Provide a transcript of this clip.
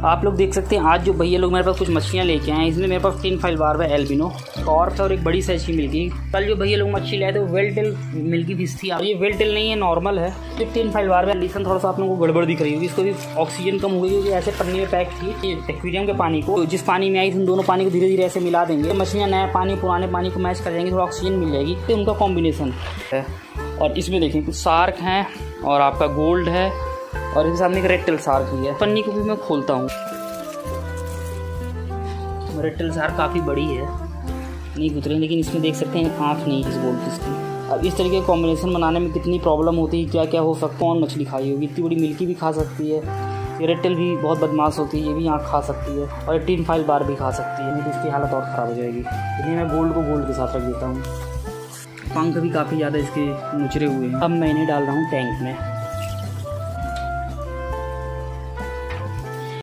आप लोग देख सकते हैं आज जो भैया लोग मेरे पास कुछ मछलियाँ लेके आए हैं, इसमें मेरे पास 3 फाइल बार है एल्बिनो, कॉर्प और एक बड़ी साइज की मिल्की। कल जो भैया लोग मछली लाए थे वो वेल टेल मिल्की फिश थी, और ये वेल टेल नहीं है, नॉर्मल है। ये 3 फाइल बार है। कंडीशन थोड़ा सा आप लोगों को गड़बड़ दिख रही होगी, इसको भी ऑक्सीजन कम हो गई क्योंकि ऐसे पन्नी में पैक थी। एक्वेरियम के पानी को, जिस पानी में आई थी उन दोनों पानी को धीरे धीरे ऐसे मिला देंगे, मछलियाँ नया पानी पुराने पानी को मैच कर जाएंगे, थोड़ा ऑक्सीजन मिल जाएगी, तो उनका कॉम्बिनेशन है। और इसमें देखें कुछ शार्क हैं और आपका गोल्ड है, और इसके सामने एक रेड टेल शार्क भी है। पन्नी को भी मैं खोलता हूँ। रेड टेल शार्क काफ़ी बड़ी है, नहीं गुजरी, लेकिन इसमें देख सकते हैं आँख नहीं इस गोल्ड फिश की। अब इस तरीके का कॉम्बिनेशन बनाने में कितनी प्रॉब्लम होती है, क्या क्या हो सकता है। कौन मछली खाई होगी, इतनी बड़ी मिल्की भी खा सकती है, ये रेड टेल भी बहुत बदमाश होती है, ये भी आँख खा सकती है, और 3 फाइल बार भी खा सकती है, नहीं तो इसकी हालत और ख़राब हो जाएगी। इसलिए मैं गोल्ड को गोल्ड के साथ रख देता हूँ। पंख भी काफ़ी ज़्यादा इसके नुचरे हुए हैं। अब मैं इन्हें डाल रहा हूँ टैंक में।